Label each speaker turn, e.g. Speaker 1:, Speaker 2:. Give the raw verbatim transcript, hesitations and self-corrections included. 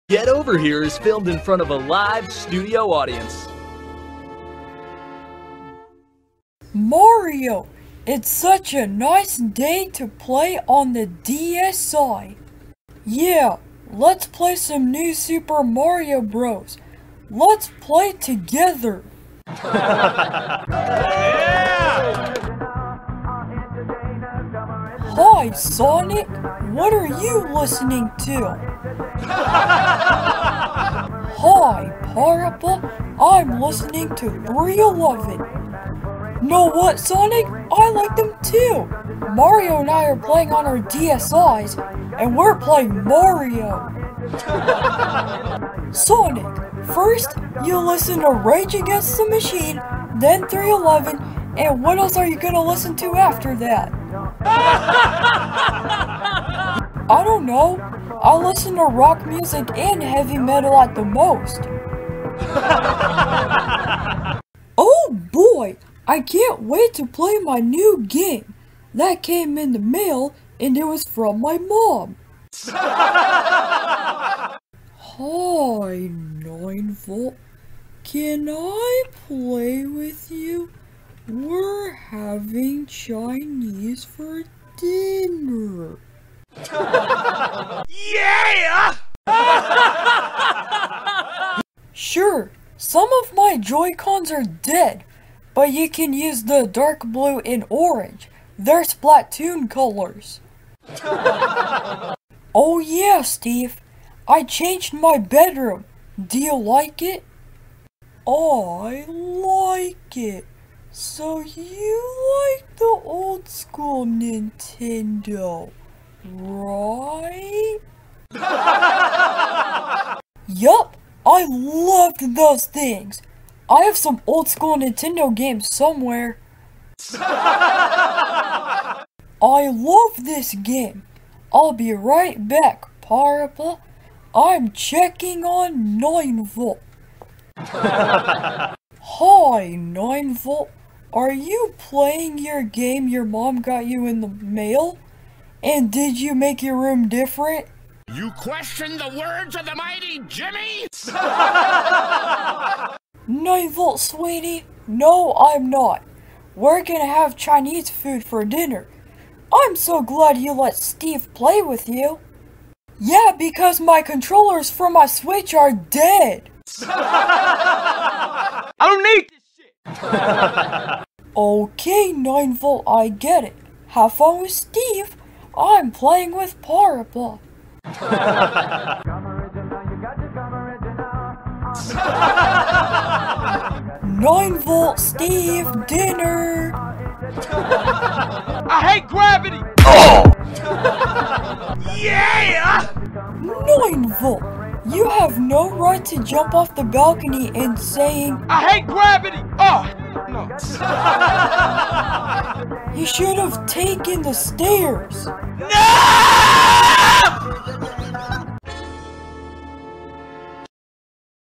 Speaker 1: Get Over Here is filmed in front of a live studio audience.
Speaker 2: Mario! It's such a nice day to play on the D S i. Yeah, let's play some new Super Mario Bros. Let's play together.
Speaker 1: Yeah!
Speaker 2: Hi, Sonic. What are you listening to? Hi, Parappa. I'm listening to three eleven. Know what, Sonic? I like them too. Mario and I are playing on our D S is, and we're playing Mario. Sonic, first you listen to Rage Against the Machine, then three eleven, and what else are you gonna listen to after that? I don't know. I listen to rock music and heavy metal at the most. Oh boy! I can't wait to play my new game. That came in the mail and it was from my mom. Hi, nine volt. Can I play with you? We're having Chinese for dinner.
Speaker 1: Yeah!
Speaker 2: Sure, some of my Joy-Cons are dead, but you can use the dark blue and orange. They're Splatoon colors. Oh yeah, Steve. I changed my bedroom. Do you like it? I like it. So you like the old school Nintendo, right? Yup, I loved those things. I have some old school Nintendo games somewhere. I love this game. I'll be right back, Parappa. I'm checking on nine volt. Hi, nine volt. Are you playing your game your mom got you in the mail? And did you make your room different?
Speaker 3: You question the words of the mighty Jimmy?
Speaker 2: nine volt, sweetie. No, I'm not. We're gonna have Chinese food for dinner. I'm so glad you let Steve play with you. Yeah, because my controllers for my Switch are dead.
Speaker 1: I don't need this shit!
Speaker 2: Okay, nine volt, I get it. Have fun with Steve. I'm playing with Parappa. nine volt, Steve, dinner.
Speaker 1: I hate gravity! Oh! Yeah!
Speaker 2: nine volt, you have no right to jump off the balcony and saying,
Speaker 1: I hate gravity! Oh! No.
Speaker 2: You should have taken the stairs.
Speaker 1: No!